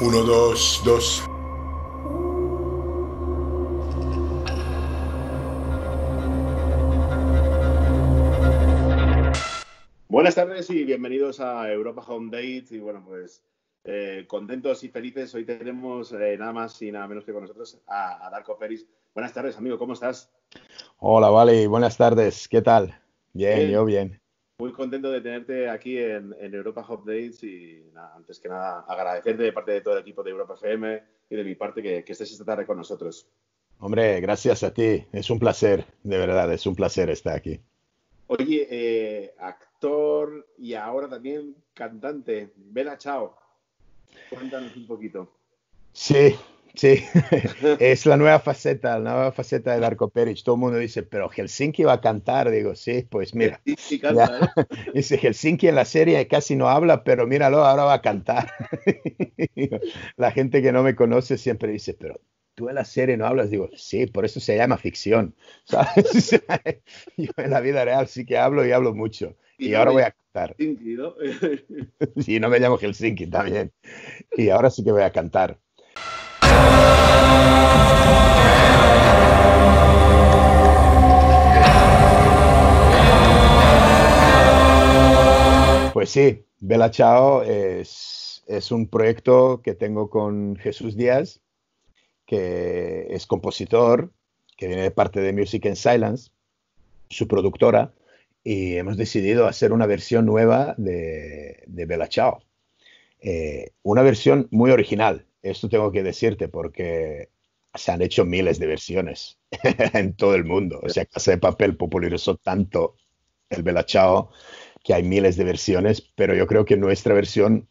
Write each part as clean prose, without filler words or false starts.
Uno, dos, dos. Buenas tardes y bienvenidos a Europa Home Date. Y bueno, pues contentos y felices. Hoy tenemos nada más y nada menos que con nosotros a Darko Peris. Buenas tardes, amigo, ¿cómo estás? Hola, Vale, buenas tardes. ¿Qué tal? Bien, Bien, yo bien. muy contento de tenerte aquí en Europa Home Dates y nada, antes que nada agradecerte de parte de todo el equipo de Europa FM y de mi parte que estés esta tarde con nosotros. Hombre, gracias a ti. Es un placer, de verdad, es un placer estar aquí. Oye, actor y ahora también cantante, Bella Ciao, cuéntanos un poquito. Sí, sí, es la nueva faceta de Darko Peric. Todo el mundo dice, pero Helsinki va a cantar. Digo, sí, pues Que mira, sí, sí ya. canta, ¿eh? Dice Helsinki en la serie casi no habla, pero míralo, ahora va a cantar. La gente que no me conoce siempre dice, pero tú en la serie no hablas. Digo, sí, por eso se llama ficción, ¿sabes? Yo en la vida real sí que hablo y hablo mucho. Y Y no ahora te voy llamas a cantar. Tinky, ¿no? Sí, no me llamo Helsinki también. Y ahora sí que voy a cantar. Pues sí, Bella Ciao es un proyecto que tengo con Jesús Díaz, que es compositor, que viene de parte de Music and Silence, su productora, y hemos decidido hacer una versión nueva de Bella Ciao. Una versión muy original, esto tengo que decirte, porque se han hecho miles de versiones en todo el mundo. O sea, Casa de Papel popularizó tanto el Bella Ciao que hay miles de versiones, pero yo creo que nuestra versión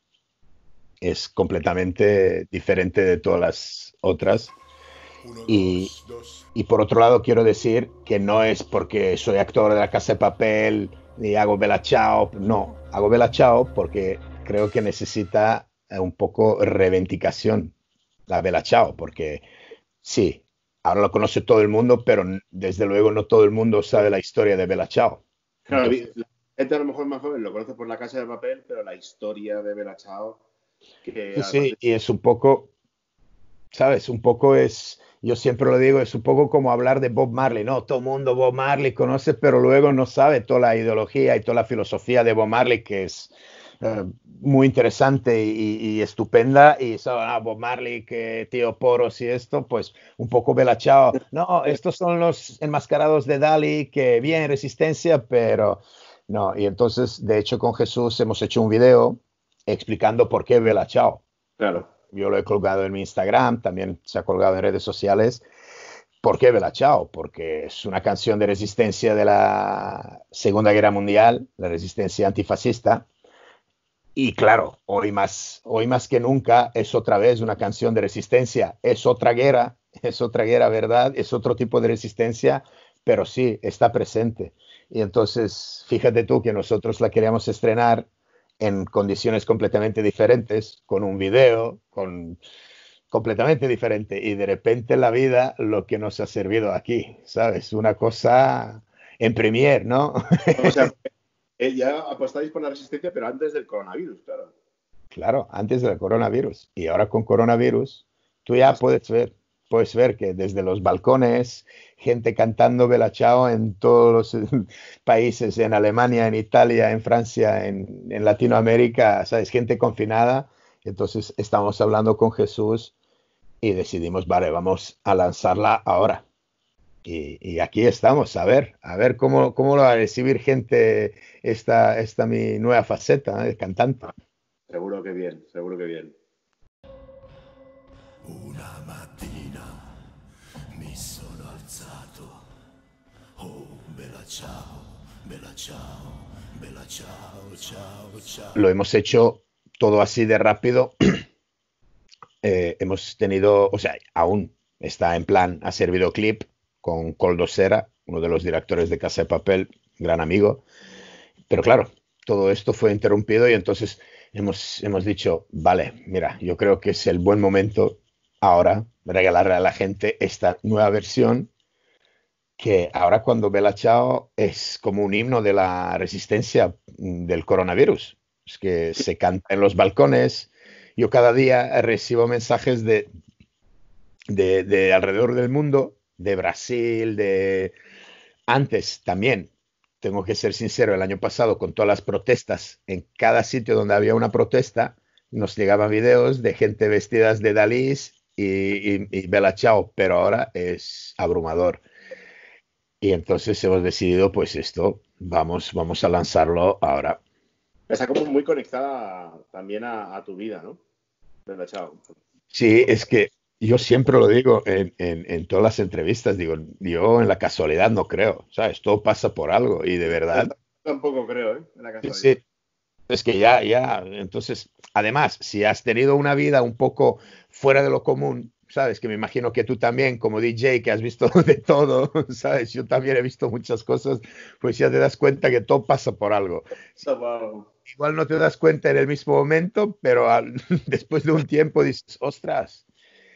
es completamente diferente de todas las otras. Uno, Y, dos, dos. y por otro lado, quiero decir que no es porque soy actor de la Casa de Papel ni hago Bella Ciao. No, hago Bella Ciao porque creo que necesita un poco reivindicación la Bella Ciao, porque sí, ahora lo conoce todo el mundo, pero desde luego no todo el mundo sabe la historia de Bella Ciao. Claro, Entonces, la gente a lo mejor más joven lo conoce por La Casa de Papel, pero la historia de Bella Ciao, que sí, además sí, de... y es un poco, ¿sabes? Un poco es, yo siempre lo digo, es un poco como hablar de Bob Marley, ¿no? Todo el mundo Bob Marley conoce, pero luego no sabe toda la ideología y toda la filosofía de Bob Marley, que es muy interesante y estupenda. Y Bob Marley, que tío Poros y esto, pues un poco Bella Ciao. No, estos son los enmascarados de Dali, que bien, resistencia, pero no. Y entonces, de hecho, con Jesús hemos hecho un video explicando por qué Bella Ciao. Claro, Yo lo he colgado en mi Instagram, también se ha colgado en redes sociales. ¿Por qué Bella Ciao? Porque es una canción de resistencia de la Segunda Guerra Mundial, la resistencia antifascista. Y claro, hoy más que nunca es otra vez una canción de resistencia. Es otra guerra, ¿verdad? Es otro tipo de resistencia, pero sí, está presente. Y entonces, fíjate tú que nosotros la queríamos estrenar en condiciones completamente diferentes, con un video, con completamente diferente. Y de repente la vida lo que nos ha servido aquí, ¿sabes? Una cosa en premier, ¿no? o sea, ya apostáis por la resistencia, pero antes del coronavirus, claro. Claro, antes del coronavirus. Y ahora con coronavirus, tú ya Más, puedes ver que desde los balcones, gente cantando Bella Ciao en todos los países, en Alemania, en Italia, en Francia, en Latinoamérica, ¿sabes? Gente confinada. Entonces estamos hablando con Jesús y decidimos, vale, vamos a lanzarla ahora. Y aquí estamos, a ver cómo lo va a recibir gente esta mi nueva faceta, ¿eh? De cantante. seguro que bien, seguro que bien. Una mattina mi sono alzato. Oh, bella ciao, bella ciao, bella ciao, ciao, Lo ciao. hemos hecho todo así de rápido. Hemos tenido, o sea, aún está en plan, ha servido clip con Coldo Serra, uno de los directores de Casa de Papel, gran amigo. Pero claro, todo esto fue interrumpido y entonces hemos dicho, vale, mira, yo creo que es el buen momento ahora regalarle a la gente esta nueva versión que ahora cuando Bella Ciao es como un himno de la resistencia del coronavirus. Es que se canta en los balcones, yo cada día recibo mensajes de alrededor del mundo, de Brasil, de antes también. Tengo que ser sincero, el año pasado con todas las protestas, en cada sitio donde había una protesta, nos llegaban videos de gente vestidas de Dalís y Bella Ciao, pero ahora es abrumador. Y entonces hemos decidido, pues esto, vamos a lanzarlo ahora. Está como muy conectada también a tu vida, ¿no? Venga, chao. Sí, es que yo siempre lo digo en todas las entrevistas, digo, yo en la casualidad no creo, ¿sabes? Todo pasa por algo y de verdad, Tampoco creo, ¿eh? En la sí, casualidad. sí, es que entonces, además, si has tenido una vida un poco fuera de lo común, ¿sabes? Que me imagino que tú también, como DJ, que has visto de todo, ¿sabes? Yo también he visto muchas cosas, pues ya te das cuenta que todo pasa por algo. Wow. Igual no te das cuenta en el mismo momento, pero después de un tiempo dices, ostras.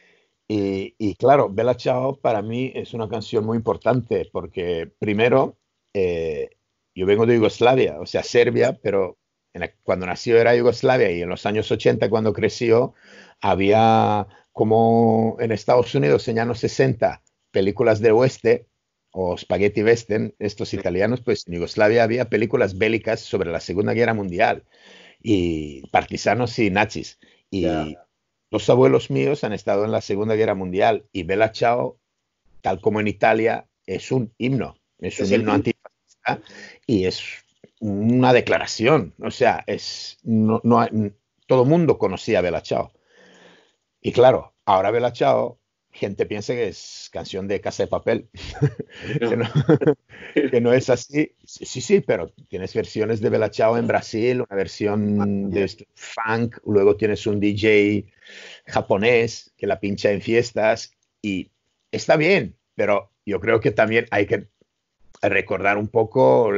Y claro, Bella Ciao para mí es una canción muy importante porque primero, eh, yo vengo de Yugoslavia, o sea, Serbia, pero cuando nació era Yugoslavia y en los años 80 cuando creció había como en Estados Unidos en años 60 películas de oeste o spaghetti western, estos italianos, pues en Yugoslavia había películas bélicas sobre la Segunda Guerra Mundial y partisanos y nazis. Ya. Y los abuelos míos han estado en la Segunda Guerra Mundial y Bella Ciao, tal como en Italia, es Es un el himno himno. antifascista y es una declaración. O sea, todo el mundo conocía a Bella Ciao. Y claro, ahora Bella Ciao, gente piensa que es canción de Casa de Papel, que No. no, que no es así. Sí, sí, sí, pero tienes versiones de Bella Ciao en Brasil, una versión de funk, luego tienes un DJ japonés que la pincha en fiestas y está bien, pero yo creo que también hay que recordar un poco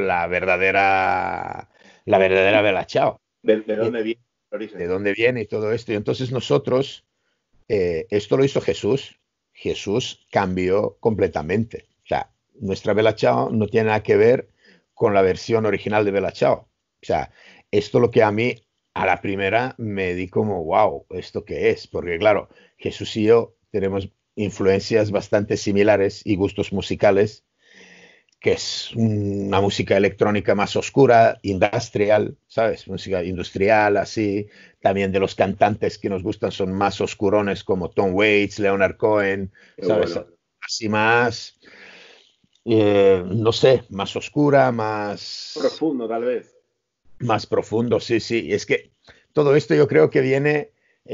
la verdadera Bella Ciao, ¿De y dónde viene el de origen? dónde viene y todo esto. Y entonces nosotros, esto lo hizo Jesús. Jesús cambió completamente. O sea, nuestra Bella Ciao no tiene nada que ver con la versión original de Bella Ciao. O sea, esto lo que a mí a la primera me di como, wow, ¿esto qué es? Porque claro, Jesús y yo tenemos influencias bastante similares y gustos musicales, que es una música electrónica más oscura, industrial, ¿sabes? Música industrial, así. También de los cantantes que nos gustan son más oscurones como Tom Waits, Leonard Cohen, Qué ¿sabes? bueno. Así más, no sé, más oscura, Profundo, tal vez. más profundo, sí, sí. Y es que todo esto yo creo que viene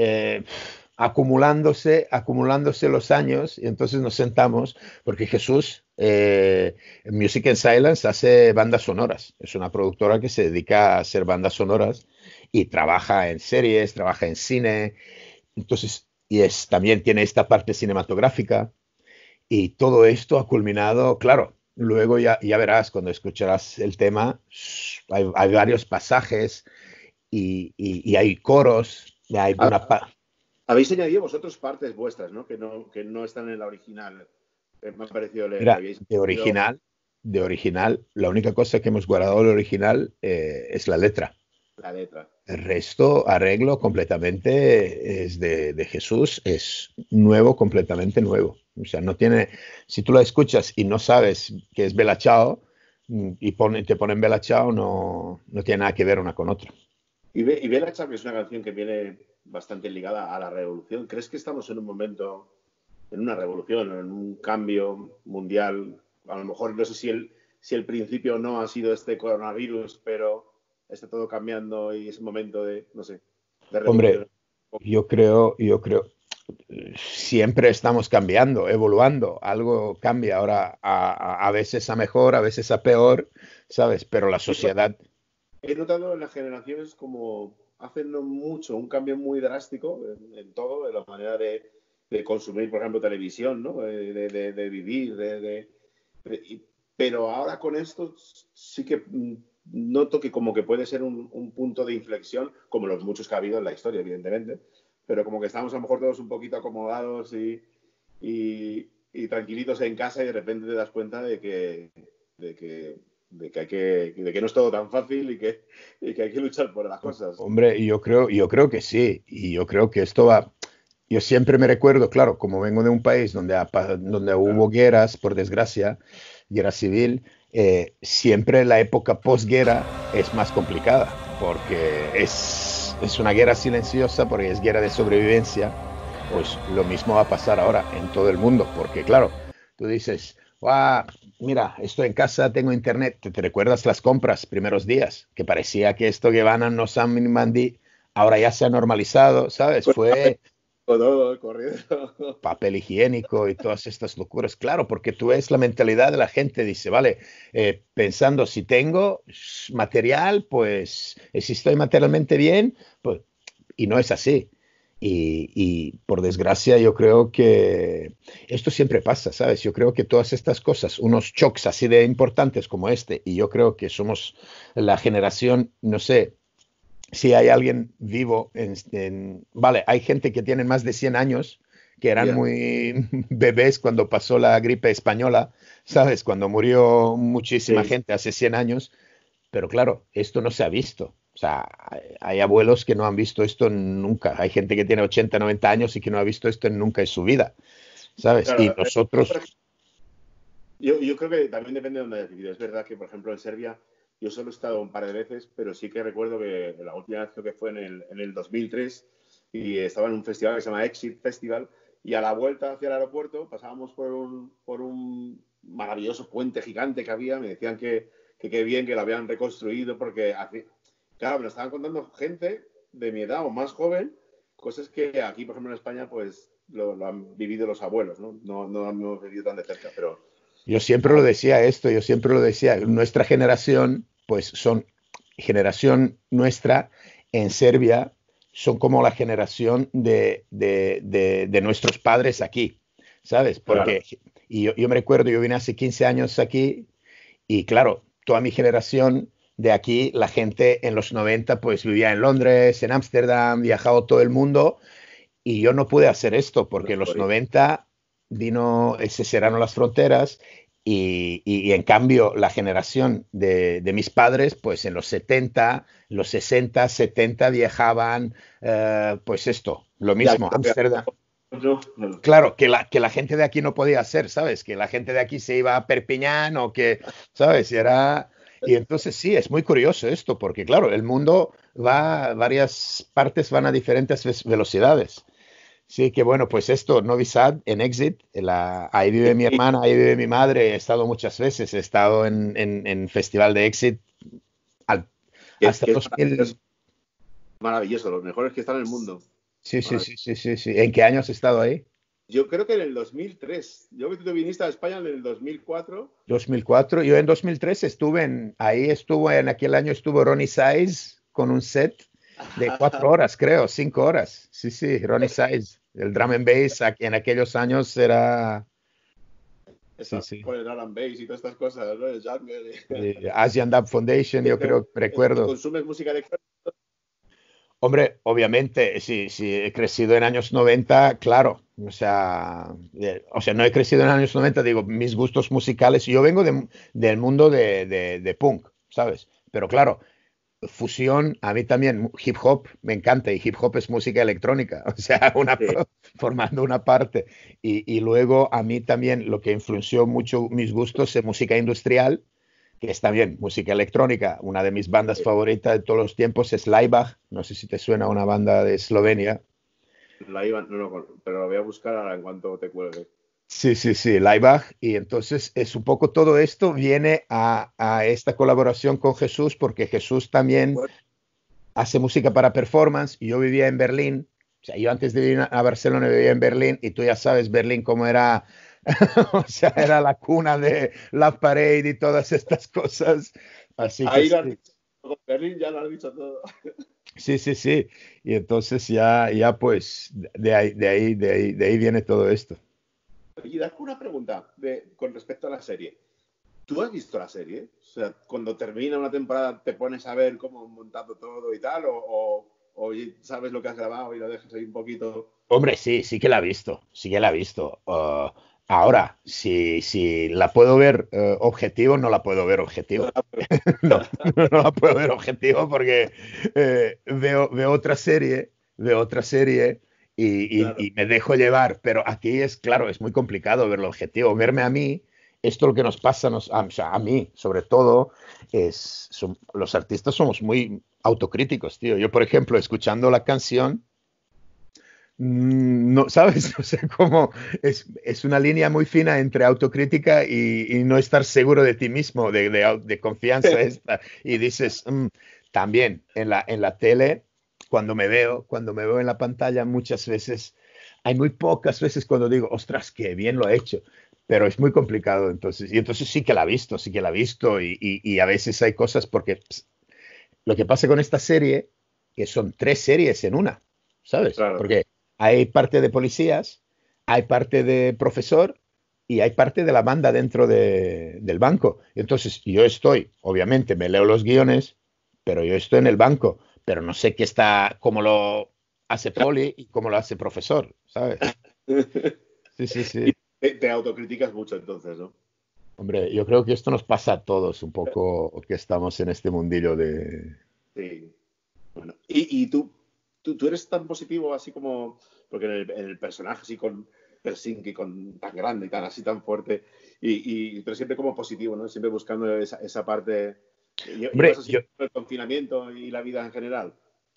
acumulándose los años y entonces nos sentamos, porque Jesús, en Music and Silence, hace bandas sonoras. Es una productora que se dedica a hacer bandas sonoras y trabaja en series, trabaja en cine. Entonces, también tiene esta parte cinematográfica y todo esto ha culminado, claro. Luego ya verás, cuando escucharás el tema, hay varios pasajes y hay coros, y hay Ha- Habéis añadido vosotros partes vuestras, ¿no? Que no están en la original. Me ha parecido leer que mira, habéis de añadido original, la única cosa que hemos guardado del original es la letra. la letra. El resto, arreglo completamente es de Jesús, es nuevo, completamente nuevo. O sea, no tiene, si tú la escuchas y no sabes que es Bella Ciao te ponen Bella Ciao, no tiene nada que ver una con otra. Y Bella Ciao, que es una canción que viene bastante ligada a la revolución. ¿Crees que estamos en un momento, en una revolución, en un cambio mundial? A lo mejor no sé si el principio no ha sido este coronavirus, pero está todo cambiando y es un momento de, no sé, de Hombre, revolución. yo creo, siempre estamos cambiando, evoluando, algo cambia ahora a veces a mejor, a veces a peor, ¿sabes? Pero la sociedad, He notado en las generaciones como hacen no mucho un cambio muy drástico en todo, en la manera de consumir, por ejemplo, televisión, ¿no? De vivir, pero ahora con esto sí que noto que como que puede ser un punto de inflexión, como los muchos que ha habido en la historia, evidentemente, pero como que estamos a lo mejor todos un poquito acomodados y tranquilitos en casa y de repente te das cuenta de que de que no es todo tan fácil y que hay que luchar por las cosas. Hombre, yo creo que sí, y yo creo que esto va. Yo siempre me recuerdo, claro, como vengo de un país donde hubo Claro, guerras, por desgracia, guerra civil, siempre la época posguerra es más complicada, porque es una guerra silenciosa, porque es guerra de sobrevivencia. Pues lo mismo va a pasar ahora en todo el mundo, porque claro, tú dices, "Ah, mira, estoy en casa, tengo internet". ¿Te recuerdas las compras primeros días? Que parecía que esto que van a no San Mandi, ahora ya se ha normalizado, ¿sabes? con Fue todo corriendo. papel higiénico y todas estas locuras. Claro, porque tú ves la mentalidad de la gente, dice, vale, pensando si tengo material, pues si estoy materialmente bien, pues, y no es así. Y por desgracia yo creo que esto siempre pasa, ¿sabes? Yo creo que todas estas cosas, unos shocks así de importantes como este, y yo creo que somos la generación, no sé, si hay alguien vivo, vale, hay gente que tiene más de 100 años, que eran Ya, muy bebés cuando pasó la gripe española, ¿sabes? Cuando murió muchísima sí. gente hace 100 años, pero claro, esto no se ha visto. O sea, hay abuelos que no han visto esto nunca. Hay gente que tiene 80, 90 años y que no ha visto esto nunca en su vida, ¿sabes? Y Claro, por nosotros, ejemplo, yo creo que también depende de dónde hayas vivido. Es verdad que, por ejemplo, en Serbia yo solo he estado un par de veces, pero sí que recuerdo que la última vez creo que fue en el 2003 y estaba en un festival que se llama Exit Festival y a la vuelta hacia el aeropuerto pasábamos por un maravilloso puente gigante que había. Me decían que qué bien que lo habían reconstruido porque, claro, me lo estaban contando gente de mi edad o más joven, cosas que aquí, por ejemplo, en España, pues lo han vivido los abuelos, ¿no? No lo hemos vivido tan de cerca, pero yo siempre lo ahí, decía esto, yo siempre lo decía, nuestra generación, pues son generación nuestra en Serbia, son como la generación de nuestros padres aquí, ¿sabes? claro, Porque, y yo me recuerdo, yo vine hace 15 años aquí y claro, toda mi generación de aquí, la gente en los 90 pues vivía en Londres, en Ámsterdam, viajaba todo el mundo y yo no pude hacer esto porque en los 90 se cerraron las fronteras y en cambio la generación de mis padres, pues en los 70, los 60, 70 viajaban, pues esto, lo ya, mismo, Ámsterdam. no, no, Claro, que la gente de aquí no podía hacer, ¿sabes? Que la gente de aquí se iba a Perpiñán o que, ¿sabes? Y entonces sí, es muy curioso esto, porque claro, el mundo varias partes van a diferentes velocidades. Sí, que bueno, pues esto, Novi Sad, en Exit, ahí vive mi hermana, ahí vive mi madre, he estado muchas veces, he estado en Festival de Exit al- hasta que es 2000. maravilloso, los mejores que están en el mundo. Sí, sí, Maravilloso. sí, sí, sí, sí. ¿En qué año has estado ahí? Yo creo que en el 2003, yo que tú te viniste a España en el 2004, 2004. Yo en 2003 ahí estuvo, en aquel año estuvo Ronnie Size con un set de 4 horas, creo, 5 horas. Sí, sí, Ronnie Size, el drum and bass en aquellos años era, sí, estaba sí. con el drum and bass y todas estas cosas, ¿no? El jungle. Asian Dub Foundation, yo creo, ¿Que recuerdo. consumes música electrónica? Hombre, obviamente, si he crecido en años 90, claro. O sea, no he crecido en años 90, digo, mis gustos musicales. Yo vengo del mundo de punk, ¿sabes? Pero claro, fusión, a mí también, hip hop me encanta y hip hop es música electrónica, o sea, Sí, formando una parte. Y luego a mí también lo que influenció mucho mis gustos es música industrial, que está bien, música electrónica. Una de mis bandas favoritas de todos los tiempos es Laibach, no sé si te suena una banda de Eslovenia. la iban, no, no, pero la voy a buscar ahora en cuanto te cuelgue. Sí, sí, sí, Laibach. Y entonces es un poco todo esto viene a esta colaboración con Jesús, porque Jesús también Bueno, hace música para performance y yo vivía en Berlín. O sea, yo antes de ir a Barcelona vivía en Berlín y tú ya sabes Berlín cómo era, o sea, era la cuna de la pared y todas estas cosas. Así que ahí lo has sí, dicho, con Berlín ya lo has dicho todo. sí, sí, sí. Y entonces ya pues de ahí viene todo esto. Y Darko, una pregunta con respecto a la serie. ¿Tú has visto la serie? O sea, cuando termina una temporada te pones a ver cómo han montado todo y tal, o sabes lo que has grabado y lo dejas ahí un poquito. Hombre, sí, sí que la he visto, sí que la he visto. Ahora, si la puedo ver objetivo, no la puedo ver objetivo. No, no la puedo ver objetivo porque veo otra serie Claro, y me dejo llevar, pero aquí es, claro, es muy complicado verlo objetivo. Verme a mí, esto lo que nos pasa, o sea, a mí sobre todo, los artistas somos muy autocríticos, tío. Yo, por ejemplo, escuchando la canción, no, ¿sabes? O sea, como es una línea muy fina entre autocrítica y no estar seguro de ti mismo, de confianza esta. Y dices, también en la tele, cuando me veo en la pantalla, muchas veces, hay muy pocas veces cuando digo, ostras, qué bien lo he hecho. Pero es muy complicado, entonces. Y entonces sí que la he visto, sí que la he visto. Y a veces hay cosas porque lo que pasa con esta serie, que son tres series en una, ¿sabes? claro. Porque hay parte de policías, hay parte de profesor y hay parte de la banda dentro del banco. Entonces, yo estoy, obviamente, me leo los guiones, pero yo estoy en el banco, pero no sé qué está, cómo lo hace poli y cómo lo hace profesor, ¿sabes? Sí, sí, Y sí. te autocriticas mucho entonces, ¿no? Hombre, yo creo que esto nos pasa a todos un poco que estamos en este mundillo de... Sí. Bueno, y tú eres tan positivo así como, porque en el personaje así con Helsinki, con tan grande y tan así tan fuerte, pero siempre como positivo, ¿no? Siempre buscando esa parte. ¿Llevas Hombre, así el confinamiento y la vida en general?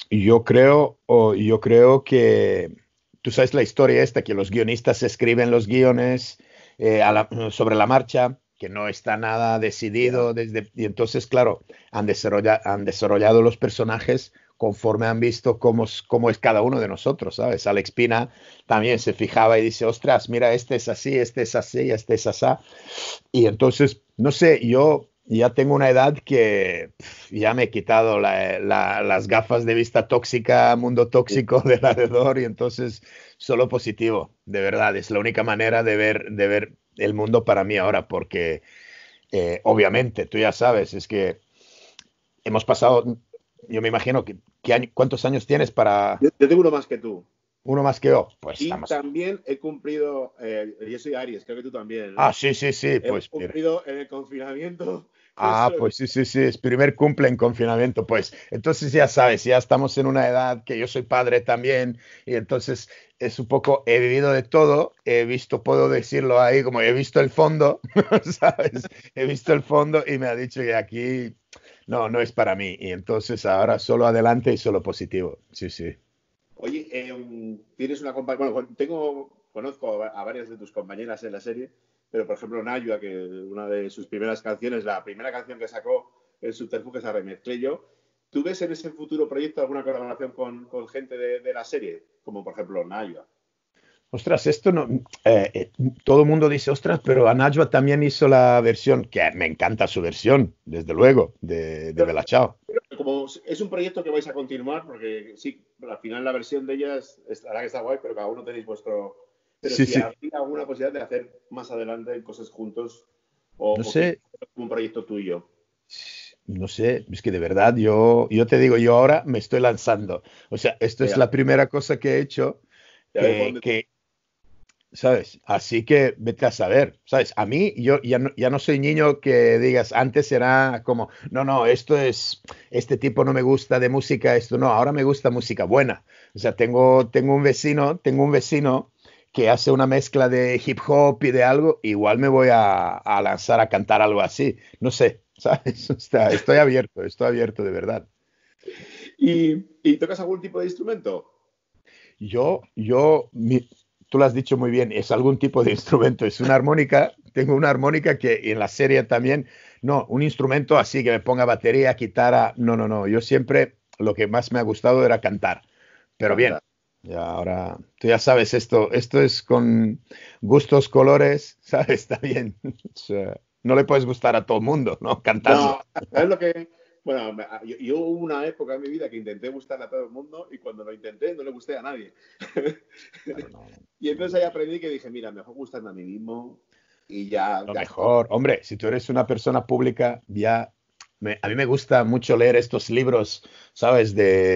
yo creo que tú sabes la historia esta, que los guionistas escriben los guiones sobre la marcha, que no está nada Ya. decidido y entonces, claro, han desarrollado los personajes conforme han visto cómo es cada uno de nosotros, ¿sabes? Alex Pina también se fijaba y dice, ostras, mira, este es así, este es así. Y entonces, no sé, yo ya tengo una edad que ya me he quitado las gafas de vista tóxica, mundo tóxico del alrededor y entonces solo positivo, de verdad, es la única manera de ver el mundo para mí ahora, porque obviamente, tú ya sabes, es que hemos pasado, yo me imagino ¿cuántos años tienes para Yo tengo uno más que tú. uno más que yo? Pues Y estamos. también he cumplido, yo soy Aries, creo que tú también, Ah, ¿no? sí, sí, sí, Hemos pues mira. cumplido en el confinamiento. Ah, Eso, pues sí, sí, sí, es primer cumple en confinamiento, pues entonces ya sabes, ya estamos en una edad que yo soy padre también y entonces es un poco, he vivido de todo, he visto, puedo decirlo ahí, como he visto el fondo, ¿sabes? He visto el fondo y me ha dicho que aquí no, no es para mí y entonces ahora solo adelante y solo positivo, sí, sí. oye, tienes una compañera, bueno, conozco a varias de tus compañeras en la serie, pero por ejemplo Nayua, que una de sus primeras canciones, la primera canción que sacó, el Subterfuge, se remezclé yo. ¿Tú ves en ese futuro proyecto alguna colaboración con gente de la serie? Como por ejemplo Nayua. Ostras, esto no. Todo el mundo dice, ostras, pero Anajwa también hizo la versión, que me encanta su versión, desde luego, de Bella Ciao. Como es un proyecto que vais a continuar, porque sí, al final la versión de ellas estará que está guay, pero cada uno tenéis vuestro. Pero Sí, si sí. habría alguna posibilidad de hacer más adelante cosas juntos, No o quizás sé, un proyecto tuyo. no sé, es que de verdad yo te digo, yo ahora me estoy lanzando. O sea, esto es Ya, la primera cosa que he hecho ya veo por dónde. que ¿sabes? Así que vete a saber, ¿sabes? A mí, yo ya no soy niño que digas, antes era como, no, no, este tipo no me gusta de música, esto no, ahora me gusta música buena. O sea, tengo un vecino que hace una mezcla de hip hop y de algo, igual me voy a lanzar a cantar algo así. No sé, ¿sabes? O sea, estoy abierto de verdad. ¿Y tocas algún tipo de instrumento? Tú lo has dicho muy bien, es algún tipo de instrumento, es una armónica, tengo una armónica que en la serie también, no, un instrumento así que me ponga batería, guitarra, no, no, no, yo siempre lo que más me ha gustado era cantar, pero bien, Cantar. ya ahora, tú ya sabes esto es con gustos, colores, ¿sabes? Está bien, o sea, no le puedes gustar a todo el mundo, ¿no? Cantando. No, ¿sabes lo que? Bueno, yo hubo una época en mi vida que intenté gustarle a todo el mundo y cuando lo intenté no le gusté a nadie. Claro, no, Y no, entonces no. ahí aprendí que dije, mira, mejor gustarme a mí mismo y ya, Lo ya está. mejor, hombre, si tú eres una persona pública, ya A mí me gusta mucho leer estos libros, ¿sabes?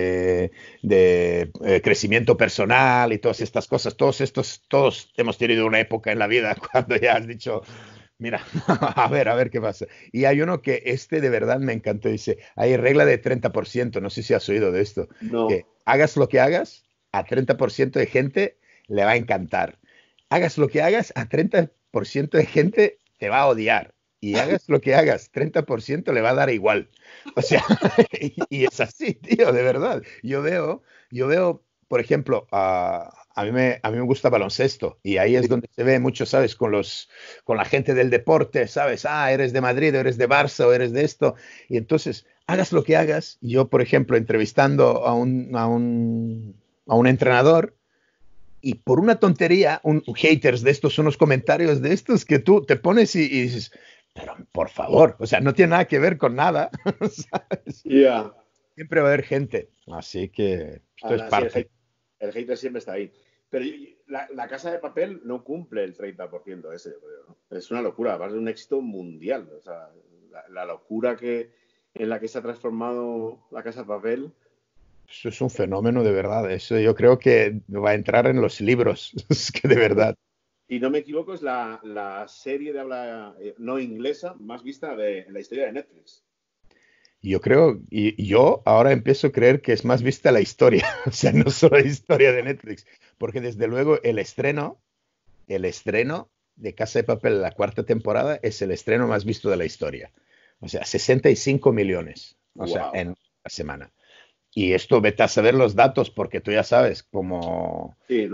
De crecimiento personal y todas estas cosas. Todos hemos tenido una época en la vida cuando ya has dicho, mira, a ver qué pasa. Y hay uno que de verdad me encantó. Dice, hay regla de 30%, no sé si has oído de esto, que No. hagas lo que hagas, a 30% de gente le va a encantar. Hagas lo que hagas, a 30% de gente te va a odiar. Y hagas lo que hagas, 30% le va a dar igual. O sea, y es así, tío, de verdad. Yo veo, por ejemplo, a mí me gusta baloncesto y ahí es donde se ve mucho, ¿sabes? Con la gente del deporte, ¿sabes? Ah, eres de Madrid, o eres de Barça, o eres de esto. Y entonces, hagas lo que hagas. Yo, por ejemplo, entrevistando a un entrenador, y por una tontería, haters de estos, unos comentarios de estos que tú te pones y dices, pero por favor, o sea, no tiene nada que ver con nada, ¿sabes? Ya. Siempre va a haber gente, así que esto es Aún así, parte. el hater siempre está ahí. Pero la Casa de Papel no cumple el 30% ese, yo creo, ¿no? Es una locura, va a ser un éxito mundial. O sea, la locura en la que se ha transformado la Casa de Papel. Eso es un fenómeno de verdad, eso yo creo que va a entrar en los libros, es que de verdad. Y no me equivoco, es la serie de habla no inglesa más vista en la historia de Netflix. Yo creo, y yo ahora empiezo a creer que es más vista la historia, o sea, no solo la historia de Netflix, porque desde luego el estreno de Casa de Papel, la cuarta temporada, es el estreno más visto de la historia. O sea, 65 millones, o sea, ¡Wow! en la semana. Y esto vete a saber los datos, porque tú ya sabes, como Sí,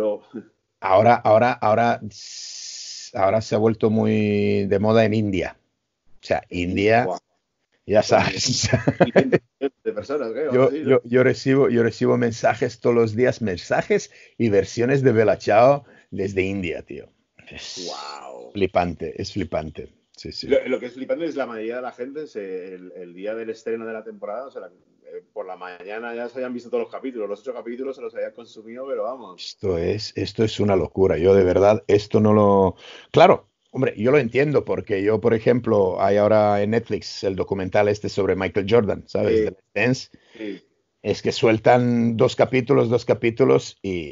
ahora se ha vuelto muy de moda en India. O sea, India, ¡wow! ya Son sabes. 500 millones de personas, creo, algo Yo, así, ¿no? yo, yo recibo, yo recibo mensajes todos los días, mensajes y versiones de Bella Ciao desde India, tío. Es ¡Wow! flipante, es flipante. Sí, sí. Lo que es flipante es la mayoría de la gente, el día del estreno de la temporada, o sea, por la mañana ya se habían visto todos los capítulos, los 8 capítulos se los habían consumido, pero vamos. Esto es una locura. Yo de verdad, esto no lo... Claro, hombre, yo lo entiendo porque yo, por ejemplo, hay ahora en Netflix el documental este sobre Michael Jordan, ¿sabes? De Sí, Let's Dance. sí. Es que sueltan dos capítulos y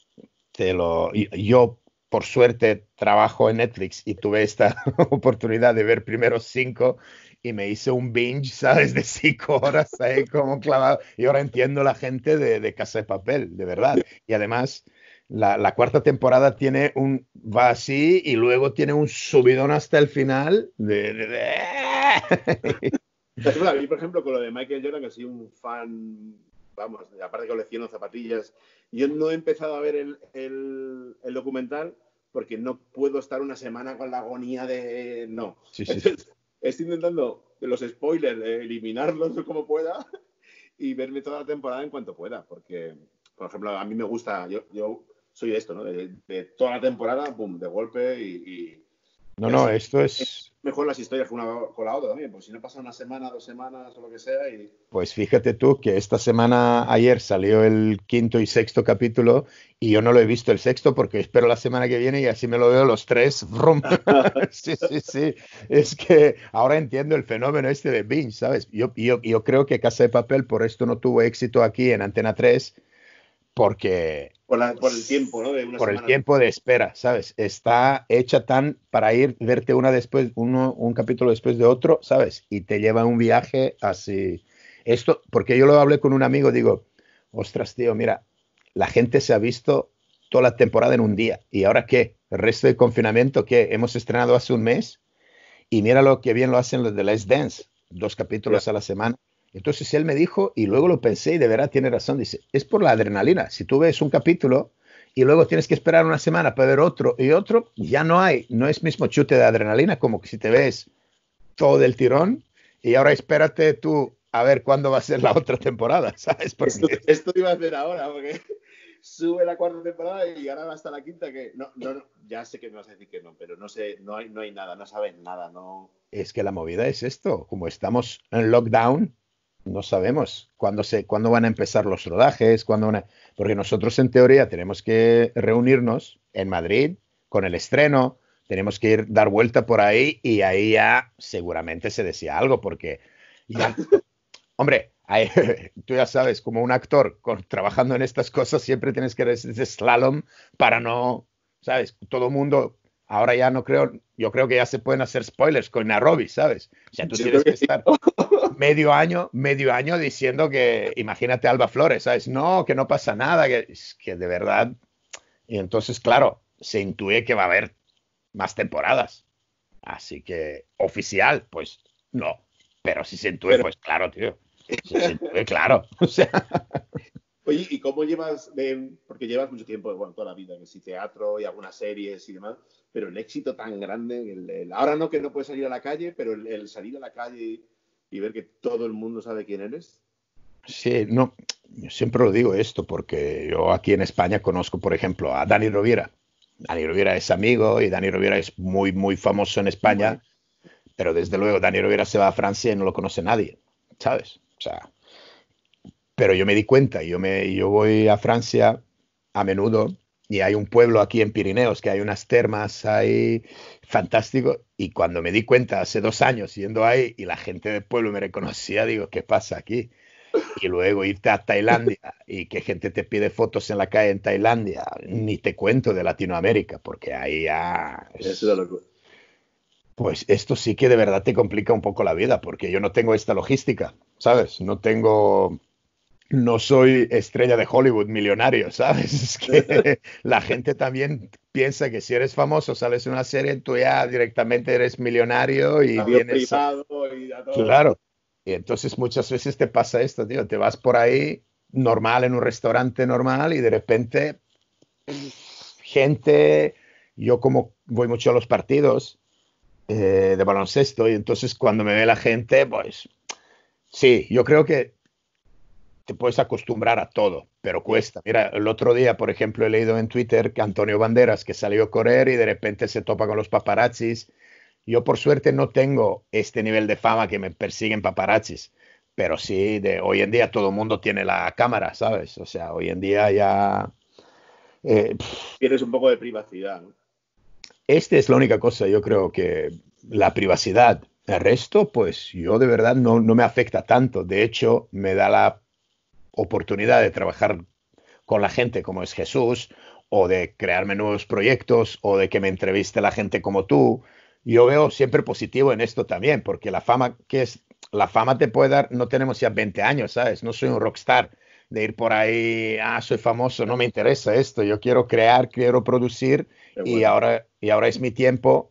yo, por suerte, trabajo en Netflix y tuve esta oportunidad de ver primero 5 y me hice un binge, ¿sabes? De 5 horas ahí como clavado. Y ahora entiendo la gente de Casa de Papel, de verdad. Y además, la cuarta temporada va así y luego tiene un subidón hasta el final Es verdad, yo, por ejemplo, con lo de Michael Jordan, que soy un fan, vamos, aparte colecciono zapatillas, yo no he empezado a ver el documental porque no puedo estar una semana con la agonía de... No. Sí, sí, sí. Entonces, estoy intentando los spoilers, eliminarlos como pueda y verme toda la temporada en cuanto pueda, porque, por ejemplo, a mí me gusta, yo soy de esto, ¿no? De toda la temporada, boom, de golpe No, y no, así esto es... mejor las historias que una con la otra también, porque si no pasa una semana, 2 semanas o lo que sea y... Pues fíjate tú que esta semana, ayer salió el quinto y sexto capítulo y yo no lo he visto el sexto porque espero la semana que viene y así me lo veo los tres. Brum. Sí, sí, sí. Es que ahora entiendo el fenómeno este de binge, ¿sabes? Yo creo que Casa de Papel por esto no tuvo éxito aquí en Antena 3 porque por el tiempo, ¿no? De una por el semana. tiempo de espera, ¿sabes? Está hecha tan para ir, verte un capítulo después de otro, ¿sabes? Y te lleva un viaje así. Esto, porque yo lo hablé con un amigo, digo, ostras, tío, mira, la gente se ha visto toda la temporada en un día. ¿Y ahora qué? ¿El resto de confinamiento qué? Hemos estrenado hace un mes y mira lo que bien lo hacen los de Let's Dance, 2 capítulos a la semana. Entonces él me dijo, y luego lo pensé y de verdad tiene razón, dice, es por la adrenalina. Si tú ves un capítulo y luego tienes que esperar una semana para ver otro y otro, ya no es mismo chute de adrenalina como que si te ves todo del tirón y ahora espérate tú a ver cuándo va a ser la otra temporada, ¿sabes? Esto iba a hacer ahora, porque sube la cuarta temporada y ahora va hasta la quinta que... No, ya sé que me vas a decir que no, pero no sé, no hay nada, no saben nada, no... Es que la movida es esto, como estamos en lockdown, no sabemos cuándo van a empezar los rodajes, porque nosotros en teoría tenemos que reunirnos en Madrid con el estreno, tenemos que dar vuelta por ahí y ahí ya seguramente se decía algo, porque Ya, hombre, tú ya sabes, como un actor trabajando en estas cosas, siempre tienes que hacer slalom para no, ¿sabes? Todo mundo, ahora ya no creo, yo creo que ya se pueden hacer spoilers con Nairobi, ¿sabes? O sea, tú Yo creo tienes que que sí. estar medio año diciendo que, imagínate Alba Flores, ¿sabes? No, que no pasa nada, que, es que de verdad. Y entonces, claro, se intuye que va a haber más temporadas. Así que, oficial, pues no. Pero si se intuye, Pero, pues claro, tío. Si se intuye, claro. O sea, oye, ¿y cómo llevas porque llevas mucho tiempo, bueno, toda la vida, que sí, teatro y algunas series y demás, pero el éxito tan grande, ahora no que no puedes salir a la calle, pero el salir a la calle y ver que todo el mundo sabe quién eres. sí, no, yo siempre lo digo esto porque yo aquí en España conozco, por ejemplo, a Dani Rovira. Dani Rovira es amigo y Dani Rovira es muy, muy famoso en Muy, España, pero desde luego Dani Rovira se va a Francia y no lo conoce nadie, ¿sabes? O sea, pero yo me di cuenta, yo voy a Francia a menudo y hay un pueblo aquí en Pirineos que hay unas termas ahí fantástico y cuando me di cuenta hace 2 años yendo ahí y la gente del pueblo me reconocía, digo, ¿qué pasa aquí? Y luego irte a Tailandia y que gente te pide fotos en la calle en Tailandia, ni te cuento de Latinoamérica, porque ahí ya es una locura. pues esto sí que de verdad te complica un poco la vida, porque yo no tengo esta logística, ¿sabes? No soy estrella de Hollywood, millonario, ¿sabes? Es que la gente también piensa que si eres famoso, sales en una serie, tú ya directamente eres millonario y Avión tienes, privado y a todo. claro. Y entonces muchas veces te pasa esto, tío, te vas por ahí normal en un restaurante normal y de repente gente, yo como voy mucho a los partidos de baloncesto y entonces cuando me ve la gente, pues sí, yo creo que te puedes acostumbrar a todo, pero Ya. cuesta. Mira, el otro día, por ejemplo, he leído en Twitter que Antonio Banderas, que salió a correr y de repente se topa con los paparazzis. Yo, por suerte, no tengo este nivel de fama que me persiguen paparazzis, pero sí, hoy en día todo el mundo tiene la cámara, ¿sabes? O sea, hoy en día ya... Tienes un poco de privacidad, ¿no? esta es la única cosa, yo creo que la privacidad. El resto, pues yo de verdad no me afecta tanto. De hecho, me da la oportunidad de trabajar con la gente como es Jesús, o de crearme nuevos proyectos, o de que me entreviste la gente como tú. Yo veo siempre positivo en esto también, porque la fama te puede dar, no tenemos ya 20 años, ¿sabes? No soy un rockstar de ir por ahí, soy famoso, no me interesa esto, yo quiero crear, quiero producir Qué y bueno. ahora es mi tiempo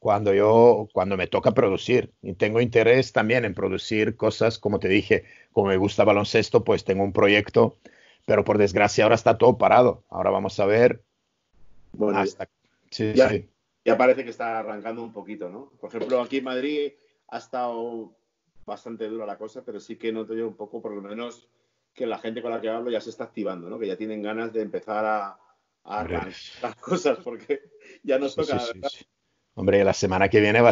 cuando me toca producir. Y tengo interés también en producir cosas, como te dije, como me gusta baloncesto, pues tengo un proyecto, pero por desgracia ahora está todo parado. Ahora vamos a ver Bueno, hasta... Sí, ya, sí. ya parece que está arrancando un poquito, ¿no? Por ejemplo, aquí en Madrid ha estado bastante dura la cosa, pero sí que noto yo un poco, por lo menos, que la gente con la que hablo ya se está activando, ¿no? Que ya tienen ganas de empezar a Hombre, arrancar las cosas, porque ya nos sí, sí, toca, sí, ¿verdad? sí. Hombre, la semana que viene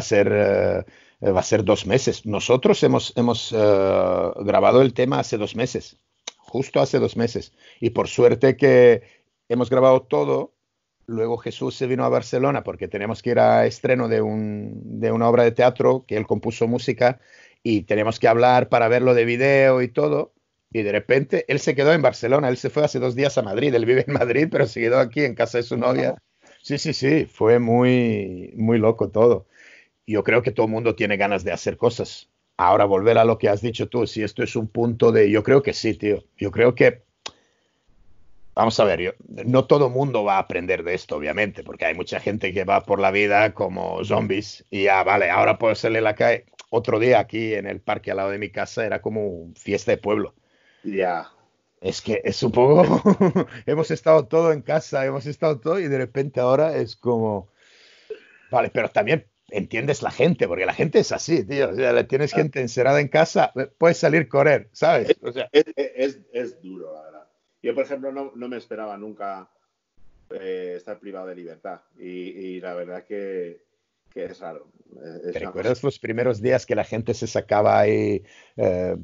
va a ser 2 meses. Nosotros hemos grabado el tema hace 2 meses, justo hace 2 meses. Y por suerte que hemos grabado todo. Luego Jesús se vino a Barcelona porque teníamos que ir a estreno de una obra de teatro que él compuso música y teníamos que hablar para verlo de video y todo. Y de repente él se quedó en Barcelona. Él se fue hace 2 días a Madrid. Él vive en Madrid, pero se quedó aquí en casa de su novia. Sí, sí, sí, fue muy, muy loco todo. Yo creo que todo el mundo tiene ganas de hacer cosas. Ahora, volver a lo que has dicho tú, si esto es un punto de... Yo creo que sí, tío. Yo creo que, vamos a ver, no todo el mundo va a aprender de esto, obviamente, porque hay mucha gente que va por la vida como zombies y ya, vale, ahora puedo salir a la calle. Otro día aquí en el parque al lado de mi casa era como fiesta de pueblo. Ya. Es que es un poco... hemos estado todo en casa, hemos estado todo y de repente ahora es como... Vale, pero también entiendes la gente, porque la gente es así, tío. O sea, tienes gente encerrada en casa, puedes salir a correr, ¿sabes? O sea, Es duro, la verdad. Yo, por ejemplo, no me esperaba nunca estar privado de libertad. Y la verdad que es raro. ¿te Es una cosa. recuerdas los primeros días que la gente se sacaba ahí, eh,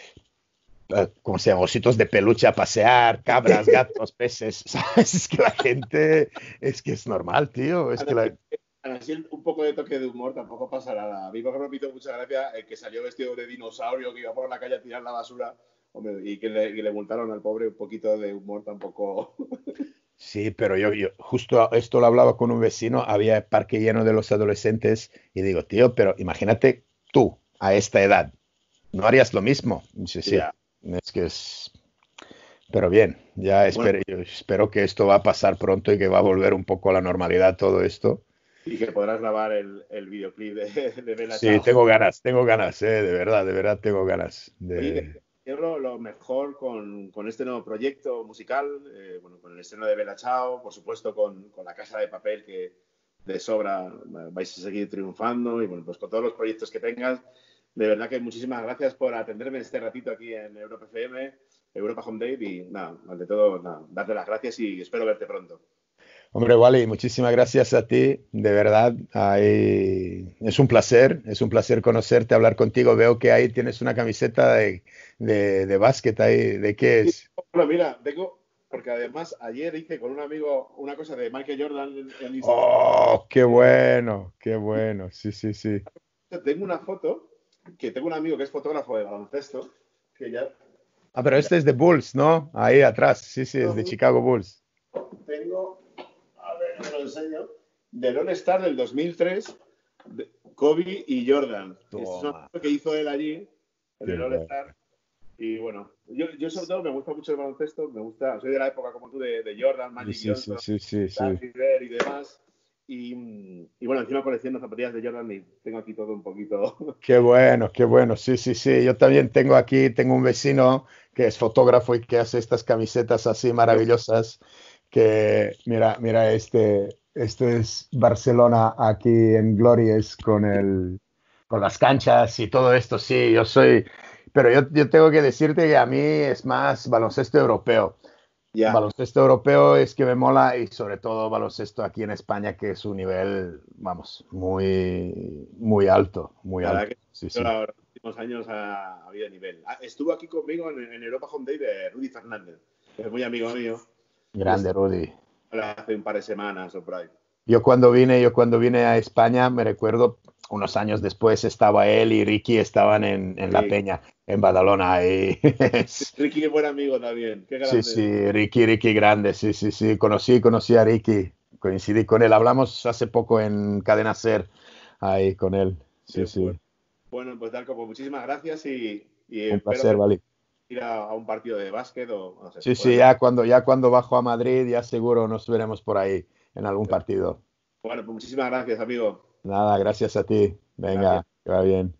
¿cómo se llama? Ositos de peluche a pasear, cabras, gatos, peces, ¿sabes? Es que la gente, es que es normal, tío. Es que la... así un poco de toque de humor tampoco pasa nada. A mí, por ejemplo, me hizo mucha gracia el que salió vestido de dinosaurio, que iba por la calle a tirar la basura, hombre, y que le multaron al pobre. Un poquito de humor tampoco. Sí, pero yo justo esto lo hablaba con un vecino, había parque lleno de los adolescentes y digo, tío, pero imagínate tú a esta edad, ¿no harías lo mismo? Dice, sí, Ya. es que es... Pero bien, ya Bueno, yo espero que esto va a pasar pronto y que va a volver un poco a la normalidad todo esto. y que podrás grabar el videoclip de Bella Sí, Ciao. tengo ganas, de verdad tengo ganas Oye, de... te quiero lo mejor con este nuevo proyecto musical, bueno, con el estreno de Bella Ciao, por supuesto con La Casa de Papel, que de sobra vais a seguir triunfando, y bueno, pues con todos los proyectos que tengas. De verdad que muchísimas gracias por atenderme este ratito aquí en Europa FM, Europa Home Date, y nada, ante todo, nada, darte las gracias y espero verte pronto. Hombre, Wally, muchísimas gracias a ti, de verdad. Es un placer conocerte, hablar contigo. Veo que ahí tienes una camiseta de básquet ahí. ¿De qué Sí, es? bueno, mira, tengo, porque además ayer hice con un amigo una cosa de Michael Jordan en Instagram. Oh, qué bueno. Sí, sí, sí. Tengo una foto que tengo un amigo que es fotógrafo de baloncesto, que ya Ah, pero este es de Bulls, ¿no? Ahí atrás. Sí, sí, es de tengo, Chicago Bulls. a ver, me lo enseño, del All-Star del 2003, Kobe y Jordan. Esta es una Toma, foto que hizo él allí, en qué el bueno. All-Star. Y bueno, yo sobre todo me gusta mucho el baloncesto, me gusta, soy de la época como tú de Jordan, Sí, Magic sí, sí, Johnson, sí, sí, sí. Larry Bird y demás. Y bueno, encima colecciono zapatillas de Jordan y tengo aquí todo un poquito. Qué bueno, qué bueno. Sí, sí, sí. Yo también tengo aquí, tengo un vecino que es fotógrafo y que hace estas camisetas así maravillosas. Que mira, mira, esto es Barcelona aquí en Glorious con las canchas y todo esto. Sí, yo soy, pero yo tengo que decirte que a mí es más baloncesto europeo. Ya, Baloncesto europeo es que me mola y sobre todo baloncesto aquí en España, que es un nivel, vamos, muy alto, muy la verdad alto. que Sí, yo sí. los últimos años ha habido nivel. Estuvo aquí conmigo en Europa Home Day de Rudy Fernández, que es muy amigo mío, y Grande, Rudy. hace un par de semanas o por ahí. Yo cuando vine a España, me recuerdo, unos años después estaba él y Ricky estaban en La Sí. Peña, en Badalona. Y Ricky es buen amigo también, qué sí, grande. sí, Ricky grande, sí, sí, sí. Conocí a Ricky, coincidí con él. Hablamos hace poco en Cadena Ser, ahí con él. Qué Sí, bueno. sí. Bueno, pues Darko, pues muchísimas gracias y Un espero placer, vale. ir a un partido de básquet o no sé, Sí, sí, ponerme. ya cuando bajo a Madrid, ya seguro nos veremos por ahí en algún partido. Bueno, pues muchísimas gracias, amigo. Nada, gracias a ti. Gracias. Venga, que va bien.